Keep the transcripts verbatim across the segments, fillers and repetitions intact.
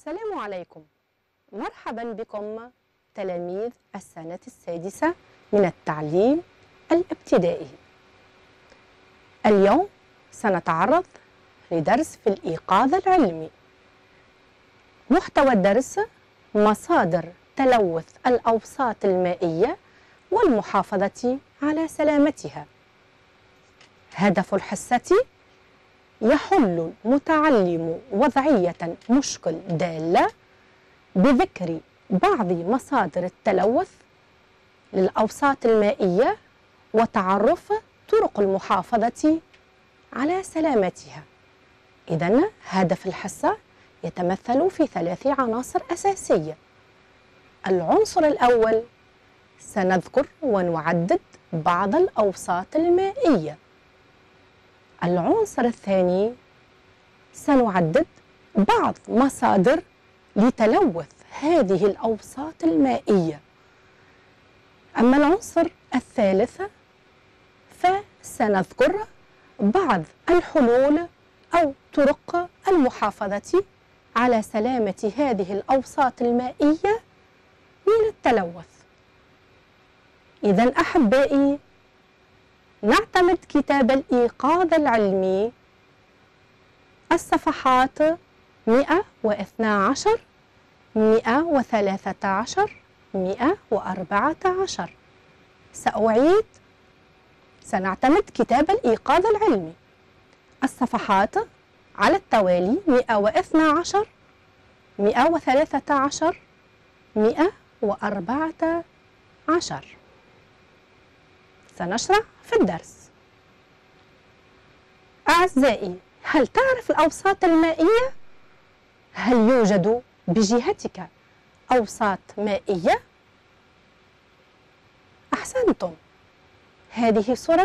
السلام عليكم، مرحبا بكم تلاميذ السنة السادسة من التعليم الابتدائي. اليوم سنتعرض لدرس في الإيقاظ العلمي. محتوى الدرس مصادر تلوث الأوساط المائية والمحافظة على سلامتها. هدف الحصة: يحل المتعلم وضعية مشكل دالة بذكر بعض مصادر التلوث للأوساط المائية وتعرف طرق المحافظة على سلامتها. إذن هدف الحصة يتمثل في ثلاث عناصر أساسية. العنصر الأول: سنذكر ونعدد بعض الأوساط المائية. العنصر الثاني: سنعدد بعض مصادر لتلوث هذه الأوساط المائية. أما العنصر الثالث فسنذكر بعض الحلول أو طرق المحافظة على سلامة هذه الأوساط المائية من التلوث. إذن أحبائي، نعتمد كتاب الإيقاظ العلمي الصفحات مئة واثني عشر، مئة وثلاثة عشر، مئة وأربعة عشر. سأعيد: سنعتمد كتاب الإيقاظ العلمي الصفحات على التوالي مئة واثني عشر، مئة وثلاثة عشر، مئة وأربعة عشر. سنشرع في الدرس. أعزائي، هل تعرف الأوساط المائية؟ هل يوجد بجهتك أوساط مائية؟ أحسنتم، هذه صورة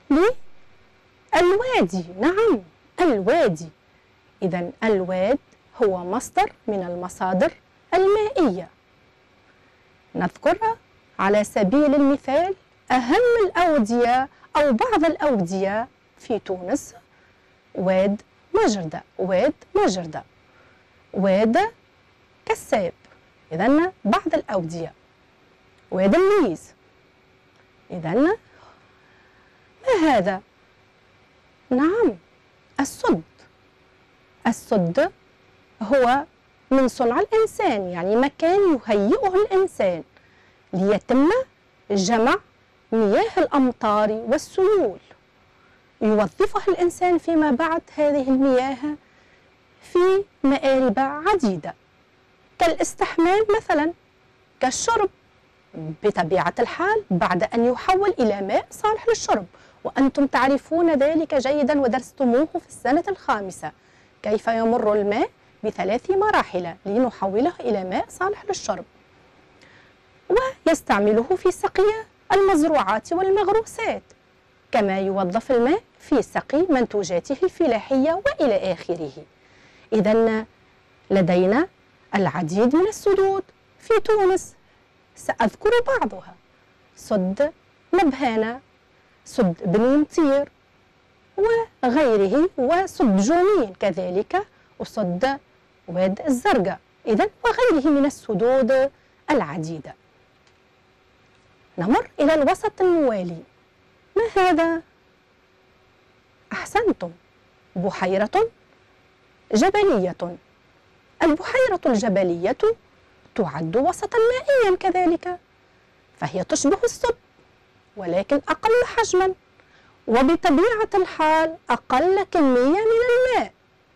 للوادي. نعم، الوادي. إذن الواد هو مصدر من المصادر المائية. نذكر على سبيل المثال أهم الأودية أو بعض الأودية في تونس: واد مجردة، واد مجردة، واد كساب. إذن بعض الأودية. واد الليز. إذن ما هذا؟ نعم، السد. السد هو من صنع الإنسان، يعني مكان يهيئه الإنسان ليتم جمع مياه الأمطار والسيول. يوظفها الإنسان فيما بعد هذه المياه في مآرب عديدة، كالاستحمام مثلا، كالشرب بطبيعة الحال بعد أن يحول إلى ماء صالح للشرب، وأنتم تعرفون ذلك جيدا ودرستموه في السنة الخامسة، كيف يمر الماء بثلاث مراحل لنحوله إلى ماء صالح للشرب. ويستعمله في سقي المزروعات والمغروسات، كما يوظف الماء في سقي منتوجاته الفلاحية وإلى آخره. إذن لدينا العديد من السدود في تونس، سأذكر بعضها: سد نبهانة، سد بني مطير وغيره، وسد جومين كذلك، وسد واد الزرقاء، إذن وغيره من السدود العديدة. نمر إلى الوسط الموالي. ما هذا؟ أحسنتم، بحيرة جبلية. البحيرة الجبلية تعد وسطا مائيا كذلك، فهي تشبه السد ولكن أقل حجما، وبطبيعة الحال أقل كمية من الماء.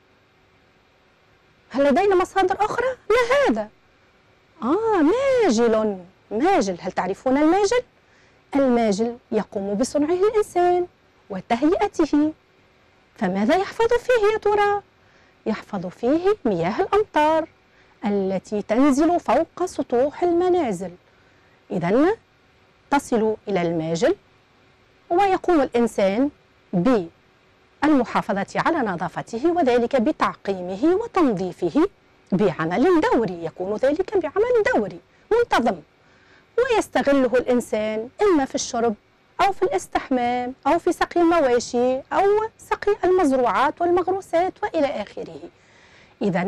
هل لدينا مصادر أخرى؟ ما هذا؟ آه ماجل. ماجل، هل تعرفون الماجل؟ الماجل يقوم بصنعه الإنسان وتهيئته. فماذا يحفظ فيه يا ترى؟ يحفظ فيه مياه الأمطار التي تنزل فوق سطوح المنازل. إذن تصل إلى الماجل، ويقوم الإنسان بالمحافظة على نظافته، وذلك بتعقيمه وتنظيفه بعمل دوري. يكون ذلك بعمل دوري منتظم، ويستغله الإنسان إما في الشرب أو في الاستحمام أو في سقي المواشي أو سقي المزروعات والمغروسات وإلى آخره. إذن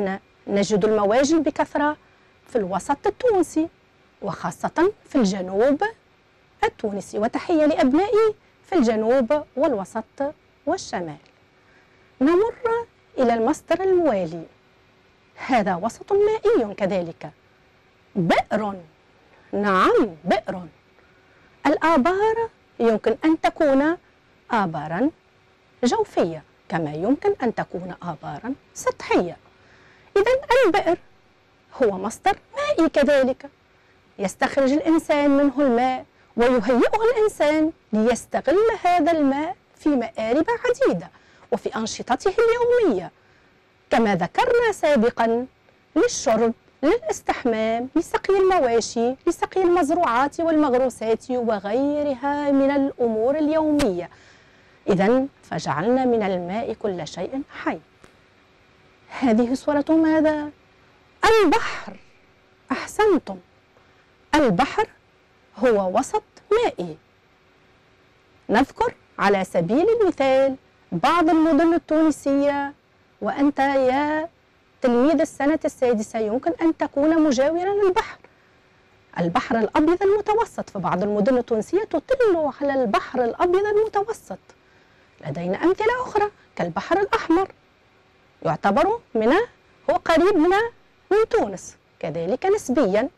نجد المواجل بكثرة في الوسط التونسي وخاصة في الجنوب التونسي، وتحية لأبنائي في الجنوب والوسط والشمال. نمر إلى المصدر الموالي، هذا وسط مائي كذلك، بئر. نعم بئر. الآبار يمكن أن تكون آبارا جوفية كما يمكن أن تكون آبارا سطحية. إذن البئر هو مصدر مائي كذلك، يستخرج الإنسان منه الماء ويهيئه الإنسان ليستغل هذا الماء في مآرب عديدة وفي أنشطته اليومية، كما ذكرنا سابقا، للشرب، للاستحمام، لسقي المواشي، لسقي المزروعات والمغروسات وغيرها من الأمور اليومية. إذن فجعلنا من الماء كل شيء حي. هذه صورة ماذا؟ البحر. أحسنتم، البحر هو وسط مائي. نذكر على سبيل المثال بعض المدن التونسية، وأنت يا تلميذ السنة السادسة يمكن أن تكون مجاورا للبحر. البحر الأبيض المتوسط، في بعض المدن التونسية تطل على البحر الأبيض المتوسط. لدينا أمثلة أخرى كالبحر الأحمر، يعتبر من هو قريب من من تونس كذلك نسبيا.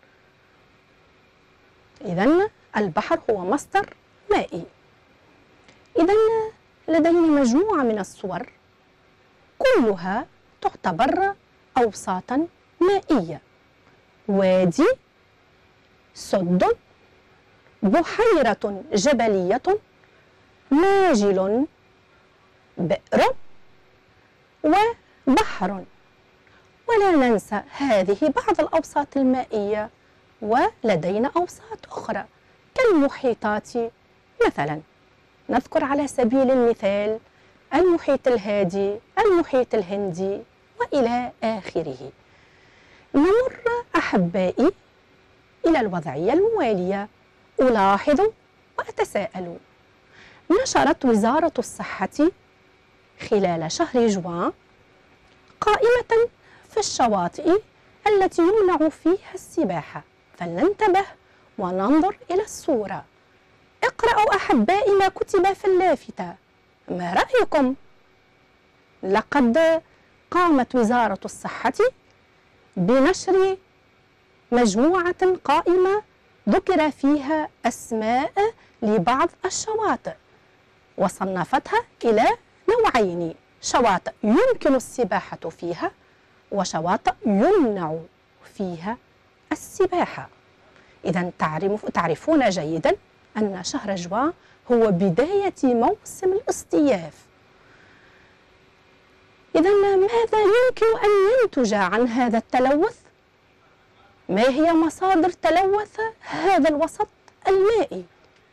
إذن البحر هو مصدر مائي. إذن لدينا مجموعة من الصور كلها تعتبر أوساطا مائية: وادي، سد، بحيرة جبلية، ماجل، بئر، وبحر. ولا ننسى هذه بعض الأوساط المائية، ولدينا أوساط أخرى كالمحيطات مثلا. نذكر على سبيل المثال المحيط الهادي، المحيط الهندي، وإلى آخره. نمر أحبائي إلى الوضعية الموالية. ألاحظ وأتساءل: نشرت وزارة الصحة خلال شهر جوان قائمة في الشواطئ التي يمنع فيها السباحة، فلننتبه وننظر إلى الصورة. اقرأوا أحبائي ما كتب في اللافتة، ما رأيكم؟ لقد قامت وزارة الصحة بنشر مجموعة قائمة ذكر فيها أسماء لبعض الشواطئ، وصنفتها إلى نوعين: شواطئ يمكن السباحة فيها، وشواطئ يمنع فيها السباحة. إذن تعرفون جيدا أن شهر جوان هو بداية موسم الاصطياف. إذن ماذا يمكن أن ينتج عن هذا التلوث؟ ما هي مصادر تلوث هذا الوسط المائي؟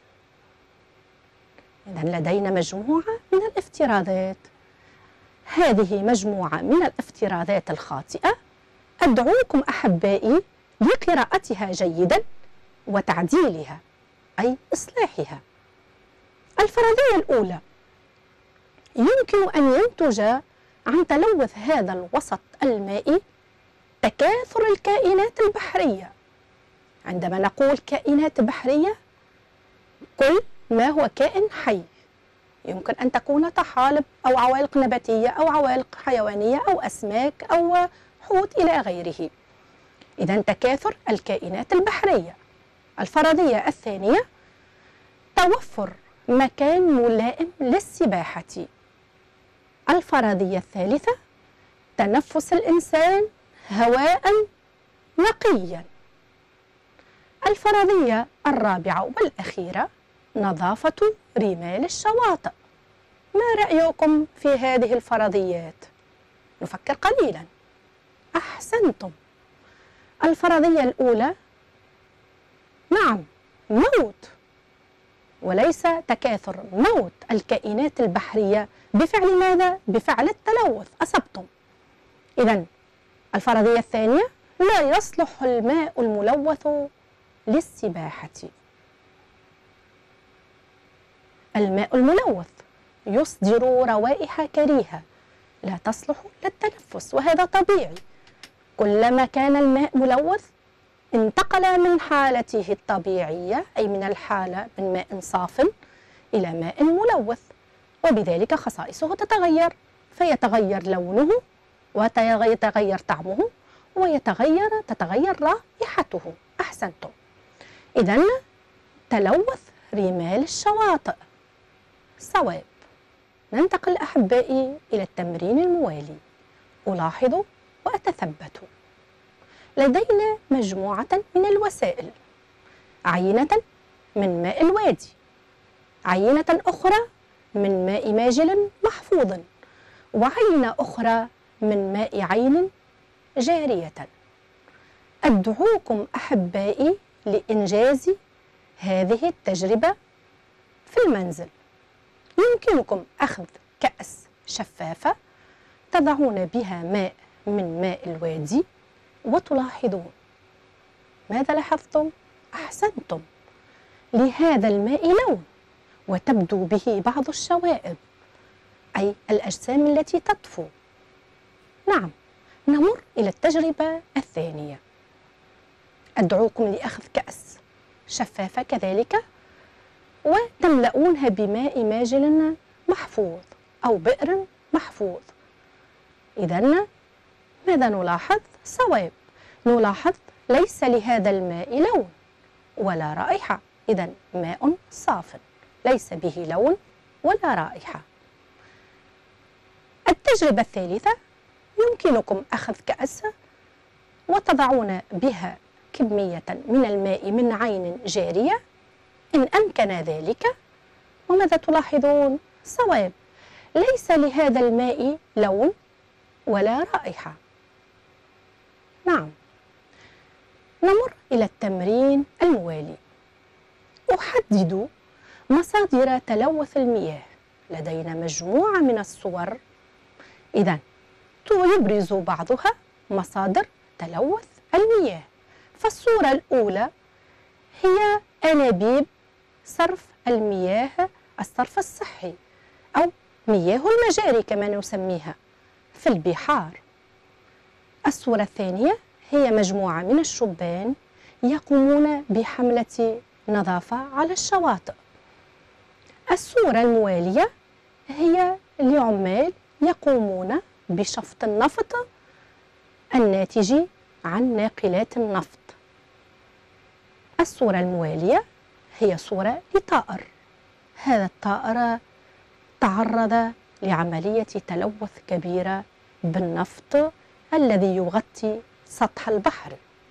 إذن لدينا مجموعة من الافتراضات. هذه مجموعة من الافتراضات الخاطئة، أدعوكم أحبائي لقراءتها جيدا وتعديلها، أي إصلاحها. الفرضية الأولى: يمكن أن ينتج عن تلوث هذا الوسط المائي تكاثر الكائنات البحرية. عندما نقول كائنات بحرية، كل ما هو كائن حي، يمكن أن تكون طحالب أو عوالق نباتية أو عوالق حيوانية أو أسماك أو حوت إلى غيره. إذن تكاثر الكائنات البحرية. الفرضية الثانية: توفر مكان ملائم للسباحة. الفرضية الثالثة: تنفس الإنسان هواء نقيا. الفرضية الرابعة والأخيرة: نظافة رمال الشواطئ. ما رأيكم في هذه الفرضيات؟ نفكر قليلا. أحسنتم. الفرضية الأولى: نعم، موت، وليس تكاثر، موت الكائنات البحرية بفعل ماذا؟ بفعل التلوث. أصبتم. إذن الفرضية الثانية: لا يصلح الماء الملوث للسباحة. الماء الملوث يصدر روائح كريهة لا تصلح للتنفس، وهذا طبيعي. كلما كان الماء ملوث انتقل من حالته الطبيعية، أي من الحالة من ماء صاف إلى ماء ملوث، وبذلك خصائصه تتغير، فيتغير لونه ويتغير طعمه ويتغير تتغير رائحته. أحسنتم. إذن تلوث رمال الشواطئ. صواب. ننتقل أحبائي إلى التمرين الموالي. ألاحظ وأتثبت. لدينا مجموعة من الوسائل: عينة من ماء الوادي، عينة أخرى من ماء ماجل محفوظ، وعينة أخرى من ماء عين جارية. أدعوكم أحبائي لإنجاز هذه التجربة في المنزل. يمكنكم أخذ كأس شفافة تضعون بها ماء من ماء الوادي وتلاحظون. ماذا لاحظتم؟ أحسنتم. لهذا الماء لون وتبدو به بعض الشوائب، أي الأجسام التي تطفو. نعم. نمر إلى التجربة الثانية. أدعوكم لأخذ كأس شفافة كذلك وتملؤونها بماء ماجل محفوظ أو بئر محفوظ. إذن ماذا نلاحظ؟ صواب. نلاحظ ليس لهذا الماء لون ولا رائحة، إذن ماء صاف ليس به لون ولا رائحة. التجربة الثالثة: يمكنكم أخذ كأس وتضعون بها كمية من الماء من عين جارية إن أمكن ذلك، وماذا تلاحظون؟ صواب. ليس لهذا الماء لون ولا رائحة. نعم. نمر إلى التمرين الموالي. أحدد مصادر تلوث المياه. لدينا مجموعة من الصور، إذن يبرز بعضها مصادر تلوث المياه. فالصورة الأولى هي أنابيب صرف المياه، الصرف الصحي أو مياه المجاري كما نسميها في البحار. الصورة الثانية هي مجموعة من الشبان يقومون بحملة نظافة على الشواطئ. الصورة الموالية هي لعمال يقومون بشفط النفط الناتج عن ناقلات النفط. الصورة الموالية هي صورة لطائر. هذا الطائر تعرض لعملية تلوث كبيرة بالنفط الذي يغطي سطح البحر.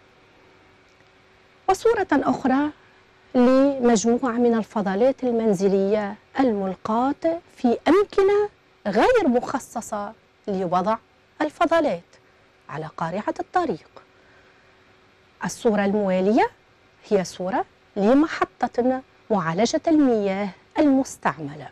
وصورة أخرى لمجموعة من الفضلات المنزلية الملقاة في أمكنة غير مخصصة لوضع الفضلات على قارعة الطريق. الصورة الموالية هي صورة لمحطة معالجة المياه المستعملة.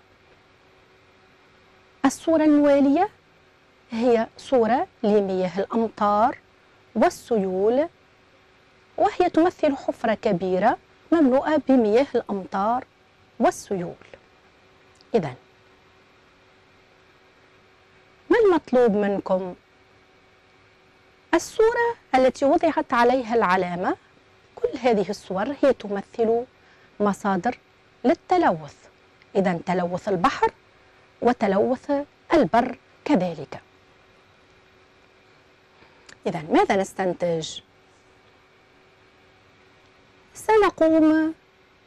الصورة الموالية هي صورة لمياه الأمطار والسيول، وهي تمثل حفرة كبيرة مملوءة بمياه الأمطار والسيول. إذن ما المطلوب منكم؟ الصورة التي وضعت عليها العلامة، كل هذه الصور هي تمثل مصادر للتلوث. إذن تلوث البحر وتلوث البر كذلك. إذن ماذا نستنتج؟ سنقوم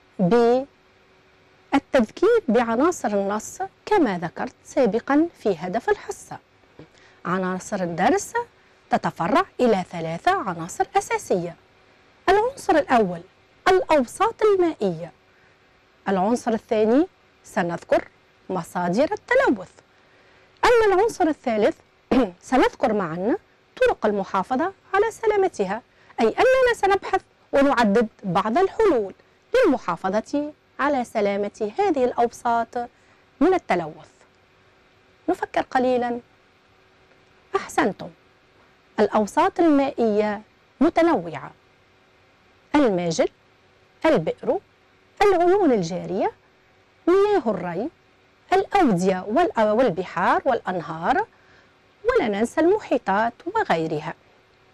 بالتذكير بعناصر النص كما ذكرت سابقا في هدف الحصة. عناصر الدرس تتفرع إلى ثلاثة عناصر أساسية. العنصر الأول الأوساط المائية. العنصر الثاني سنذكر مصادر التلوث. أما العنصر الثالث سنذكر معا طرق المحافظة على سلامتها، أي أننا سنبحث ونعدد بعض الحلول للمحافظة على سلامة هذه الأوساط من التلوث. نفكر قليلا. أحسنتم. الأوساط المائية متنوعة: الماجل، البئر، العيون الجارية، مياه الري، الأودية والبحار والأنهار، ولا ننسى المحيطات وغيرها.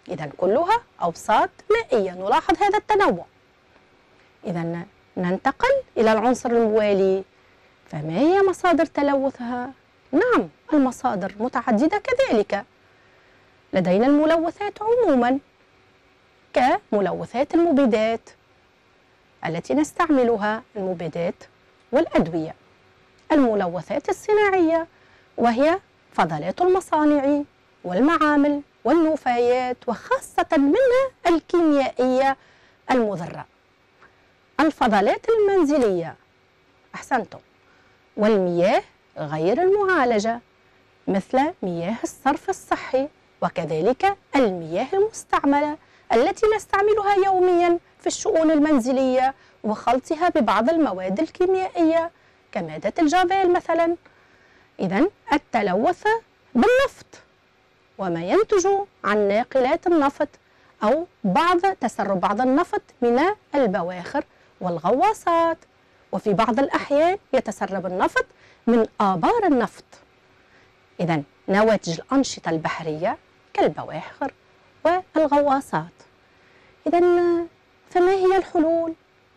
إذا كلها أوساط مائية، نلاحظ هذا التنوع. إذا ننتقل إلى العنصر الموالي، فما هي مصادر تلوثها؟ نعم، المصادر متعددة كذلك. لدينا الملوثات عموما كملوثات المبيدات التي نستعملها، المبيدات والأدوية. الملوثات الصناعية وهي فضلات المصانع والمعامل والنفايات، وخاصة منها الكيميائية المضرة. الفضلات المنزلية، أحسنتم، والمياه غير المعالجة مثل مياه الصرف الصحي، وكذلك المياه المستعملة التي نستعملها يوميا في الشؤون المنزلية وخلطها ببعض المواد الكيميائية كمادة الجافيل مثلا. إذن التلوث بالنفط وما ينتج عن ناقلات النفط أو بعض تسرب بعض النفط من البواخر والغواصات، وفي بعض الأحيان يتسرب النفط من آبار النفط. إذن نواتج الأنشطة البحرية كالبواخر والغواصات. إذن فما هي الحلول؟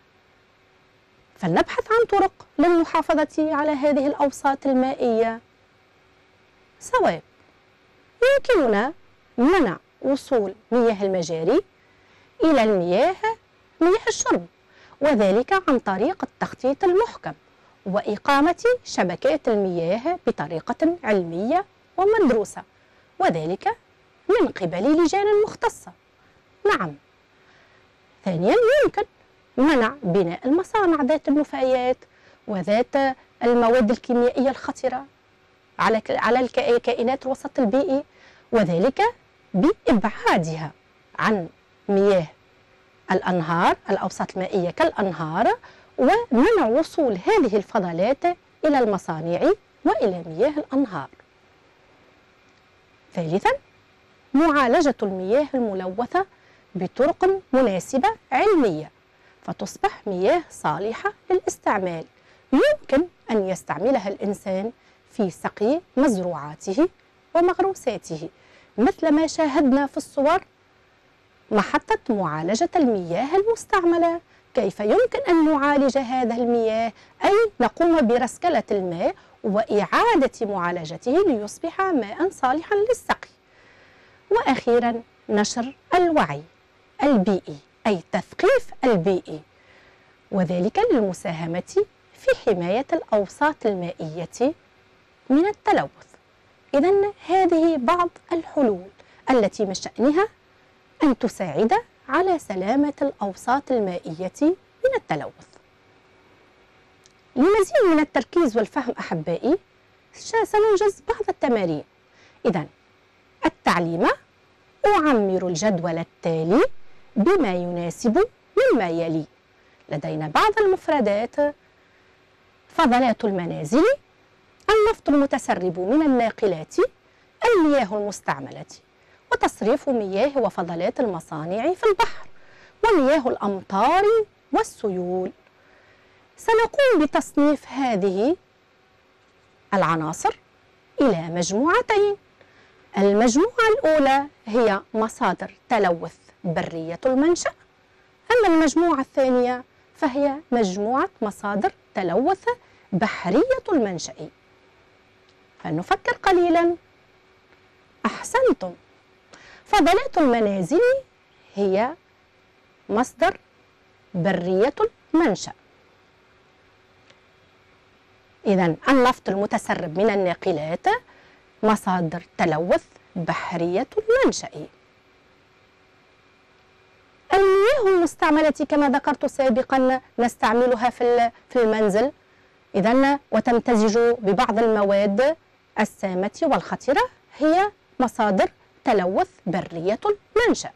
فلنبحث عن طرق للمحافظة على هذه الأوساط المائية. صواب، يمكننا منع وصول مياه المجاري إلى المياه مياه الشرب، وذلك عن طريق التخطيط المحكم وإقامة شبكات المياه بطريقة علمية ومدروسة، وذلك من قبل لجان مختصة. نعم. ثانيا، يمكن منع بناء المصانع ذات النفايات وذات المواد الكيميائية الخطرة على على الكائنات الوسط البيئي، وذلك بإبعادها عن مياه الأنهار، الأوساط المائية كالأنهار، ومنع وصول هذه الفضلات إلى المصانع وإلى مياه الأنهار. ثالثا، معالجة المياه الملوثة بطرق مناسبة علمية فتصبح مياه صالحة للاستعمال، يمكن أن يستعملها الإنسان في سقي مزروعاته ومغروساته، مثل ما شاهدنا في الصور محطة معالجة المياه المستعملة. كيف يمكن أن نعالج هذه المياه؟ أي نقوم برسكلة الماء وإعادة معالجته ليصبح ماء صالحا للسقي. وأخيرا، نشر الوعي البيئي أي تثقيف البيئي، وذلك للمساهمة في حماية الأوساط المائية من التلوث. إذن هذه بعض الحلول التي من شأنها أن تساعد على سلامة الأوساط المائية من التلوث. لمزيد من التركيز والفهم أحبائي سننجز بعض التمارين. إذن التعليم: أعمر الجدول التالي بما يناسب مما يلي. لدينا بعض المفردات: فضلات المنازل، النفط المتسرب من الناقلات، المياه المستعملة، وتصريف مياه وفضلات المصانع في البحر، ومياه الأمطار والسيول. سنقوم بتصنيف هذه العناصر إلى مجموعتين. المجموعة الأولى هي مصادر تلوث برية المنشأ، أما المجموعة الثانية فهي مجموعة مصادر تلوث بحرية المنشأ. فلنفكر قليلا. أحسنتم، فضلات المنازل هي مصدر برية المنشأ. إذن النفط المتسرب من الناقلات مصادر تلوث بحرية المنشأ. المياه المستعملة كما ذكرت سابقا نستعملها في في المنزل، إذن وتمتزج ببعض المواد السامة والخطرة، هي مصادر تلوث برية المنشأ.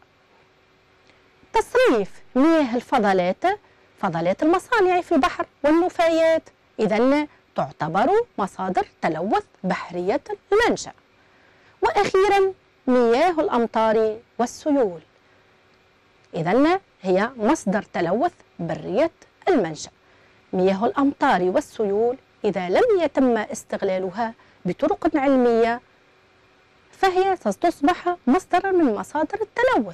تصريف مياه الفضلات، فضلات المصانع في البحر والنفايات، إذن تعتبر مصادر تلوث بحرية المنشأ. وأخيرا مياه الأمطار والسيول، إذن هي مصدر تلوث برية المنشأ. مياه الأمطار والسيول إذا لم يتم استغلالها بطرق علمية فهي ستصبح مصدرا من مصادر التلوث.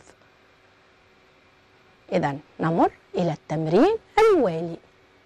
إذن نمر إلى التمرين الوالي.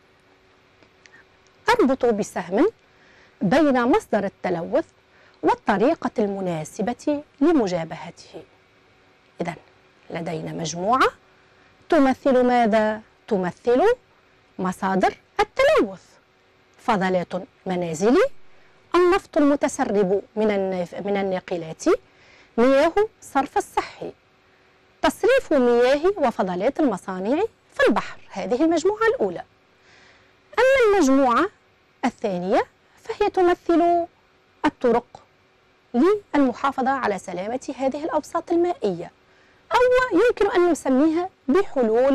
أربط بسهم بين مصدر التلوث والطريقة المناسبة لمجابهته. إذن لدينا مجموعة تمثل ماذا؟ تمثل مصادر التلوث: فضلات منازل، النفط المتسرب من من الناقلات، مياه الصرف الصحي، تصريف مياه وفضلات المصانع في البحر. هذه المجموعة الأولى. أما المجموعة الثانية فهي تمثل الطرق للمحافظة على سلامة هذه الأوساط المائية، أو يمكن أن نسميها بحلول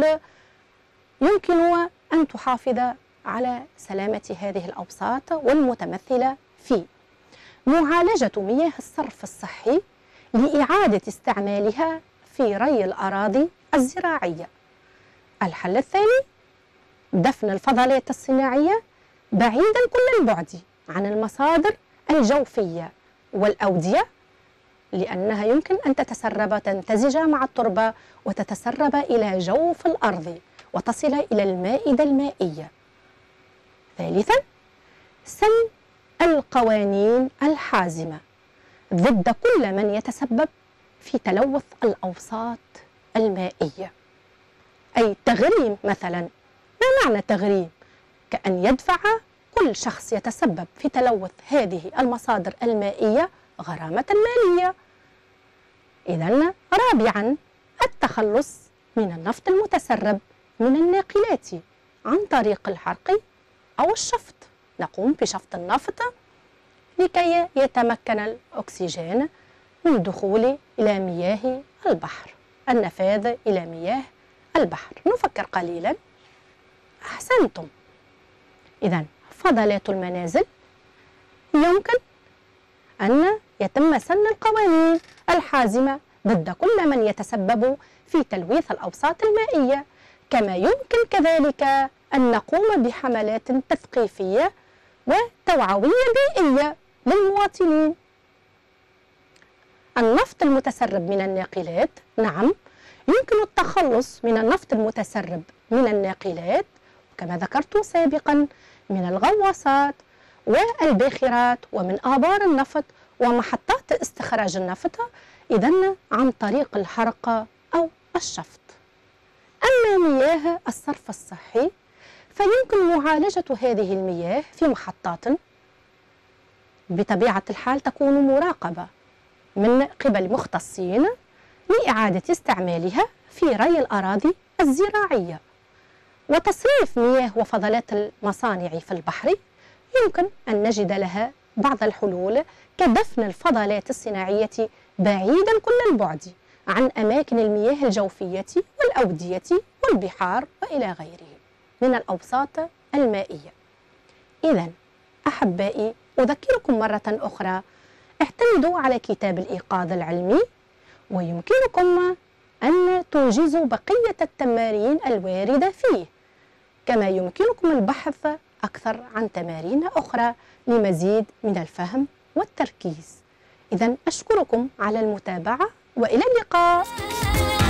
يمكن أن تحافظ على سلامة هذه الأوساط، والمتمثلة في معالجة مياه الصرف الصحي لإعادة استعمالها في ري الأراضي الزراعية. الحل الثاني دفن الفضلات الصناعية بعيدا كل البعد عن المصادر الجوفية والأودية، لأنها يمكن أن تتسرب تمتزج مع التربة وتتسرب إلى جوف الأرض وتصل إلى المائدة المائية. ثالثا سن القوانين الحازمة ضد كل من يتسبب في تلوث الأوساط المائية، أي تغريم مثلا. ما معنى تغريم؟ كأن يدفع كل شخص يتسبب في تلوث هذه المصادر المائية غرامة مالية. إذن رابعا التخلص من النفط المتسرب من الناقلات عن طريق الحرق أو الشفط. نقوم بشفط النفط لكي يتمكن الأكسجين من الدخول إلى مياه البحر، النفاذ إلى مياه البحر. نفكر قليلا. أحسنتم. إذن فضلات المنازل يمكن أن يتم سن القوانين الحازمة ضد كل من يتسبب في تلويث الأوساط المائية، كما يمكن كذلك أن نقوم بحملات تثقيفية وتوعوية بيئية للمواطنين. النفط المتسرب من الناقلات، نعم يمكن التخلص من النفط المتسرب من الناقلات كما ذكرت سابقا من الغواصات والباخرات ومن آبار النفط ومحطات استخراج النفط، إذن عن طريق الحرق أو الشفط. أما مياه الصرف الصحي فيمكن معالجة هذه المياه في محطات بطبيعة الحال تكون مراقبة من قبل مختصين لإعادة استعمالها في ري الأراضي الزراعية. وتصريف مياه وفضلات المصانع في البحر يمكن أن نجد لها بعض الحلول كدفن الفضلات الصناعية بعيدا كل البعد عن أماكن المياه الجوفية والأودية والبحار وإلى غيره من الأوساط المائية. إذن أحبائي، أذكركم مرة أخرى اعتمدوا على كتاب الإيقاظ العلمي، ويمكنكم أن توجزوا بقية التمارين الواردة فيه، كما يمكنكم البحث أكثر عن تمارين أخرى لمزيد من الفهم والتركيز. إذن أشكركم على المتابعة وإلى اللقاء.